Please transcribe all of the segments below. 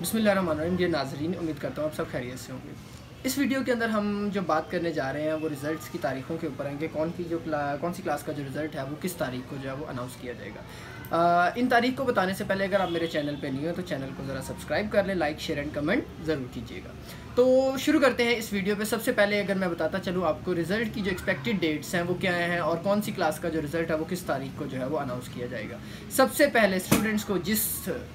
बिस्मिल्लाहिर्रहमानिर्रहीम। डियर नाज़रीन, उम्मीद करता हूँ आप सब खैरियत से होंगे। इस वीडियो के अंदर हम जो बात करने जा रहे हैं वो रिज़ल्ट्स की तारीखों के ऊपर है कि कौन सी क्लास का जो रिज़ल्ट है वो किस तारीख को जो है वो अनाउंस किया जाएगा। इन तारीख को बताने से पहले अगर आप मेरे चैनल पे नहीं हो तो चैनल को ज़रा सब्सक्राइब कर लें, लाइक शेयर एंड कमेंट ज़रूर कीजिएगा। तो शुरू करते हैं इस वीडियो पे। सबसे पहले अगर मैं बताता चलूँ आपको रिज़ल्ट की जो एक्सपेक्टेड डेट्स हैं वो क्या हैं और कौन सी क्लास का जो रिज़ल्ट है वो किस तारीख को जो है वो अनाउंस किया जाएगा। सबसे पहले स्टूडेंट्स को जिस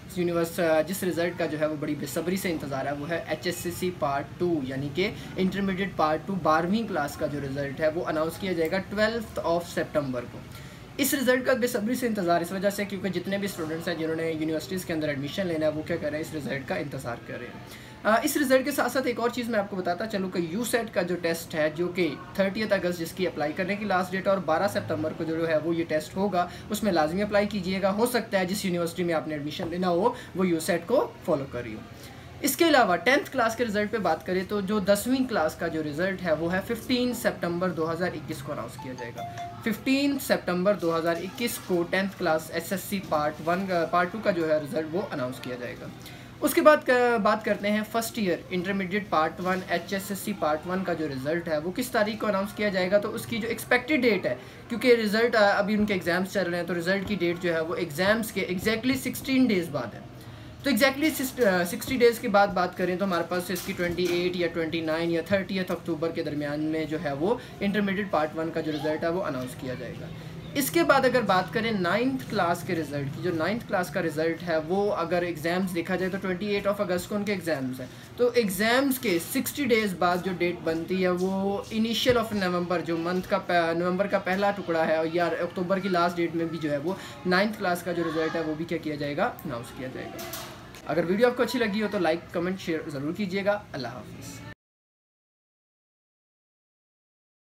रिज़ल्ट का जो है वो बड़ी बेसब्री से इंतज़ार है वो है HSCC पार्ट 2 यानी कि इंटरमीडिएट पार्ट 2 12वीं क्लास का जो रिज़ल्ट है वो अनाउंस किया जाएगा 12 सितंबर को। इस रिज़ल्ट का बेसब्री से इंतज़ार इस वजह से क्योंकि जितने भी स्टूडेंट्स हैं जिन्होंने यूनिवर्सिटीज़ के अंदर एडमिशन लेना है वो क्या कर रहे हैं, इस रिज़ल्ट का इंतज़ार कर रहे हैं। इस रिज़ल्ट के साथ साथ एक और चीज़ मैं आपको बताता चलूँ कि यूसेट का जो टेस्ट है जो कि 30 अगस्त जिसकी अप्लाई करने की लास्ट डेट और 12 सितंबर को जो है वो ये टेस्ट होगा, उसमें लाजमी अप्लाई कीजिएगा। हो सकता है जिस यूनिवर्सिटी में आपने एडमिशन लेना हो वो यूसेट को फॉलो कर रही हो। इसके अलावा 10th क्लास के रिज़ल्ट पे बात करें तो जो 10वीं क्लास का जो रिज़ल्ट है वो है 15 सितंबर 2021 को अनाउंस किया जाएगा। 15 सितंबर 2021 को 10th क्लास SSC पार्ट 2 का जो है रिज़ल्ट वो अनाउंस किया जाएगा। उसके बाद बात करते हैं first year intermediate part 1 HSSC part 1 का जो रिज़ल्ट है वो किस तारीख को अनाउंस किया जाएगा। तो उसकी जो एक्सपेक्टेड डेट है, क्योंकि रिज़ल्ट अभी उनके एग्ज़ाम्स चल रहे हैं तो रिज़ल्ट की डेट जो है वो एग्ज़ाम्स के एग्जैक्टली 16 डेज़ बाद है। तो एग्जैक्टली 60 डेज़ के बाद बात करें तो हमारे पास इसकी 28 या 29 या 30 अक्टूबर के दरमियान में जो है वो इंटरमीडिएट पार्ट 1 का जो रिज़ल्ट है वो अनाउंस किया जाएगा। इसके बाद अगर बात करें 9th क्लास के रिज़ल्ट की, जो 9th क्लास का रिज़ल्ट है वो अगर एग्ज़ाम्स देखा जाए तो 28 अगस्त को उनके एग्ज़ाम्स हैं। तो एग्ज़ाम्स के 60 डेज़ बाद जो डेट बनती है वो इनिशियल ऑफ नवंबर, जो मंथ का नवंबर का पहला टुकड़ा है या अक्टूबर की लास्ट डेट में भी जो है वो 9th क्लास का जो रिज़ल्ट है वो भी क्या किया जाएगा, अनाउंस किया जाएगा। अगर वीडियो आपको अच्छी लगी हो तो लाइक कमेंट शेयर ज़रूर कीजिएगा। अल्लाह हाफ़िज़।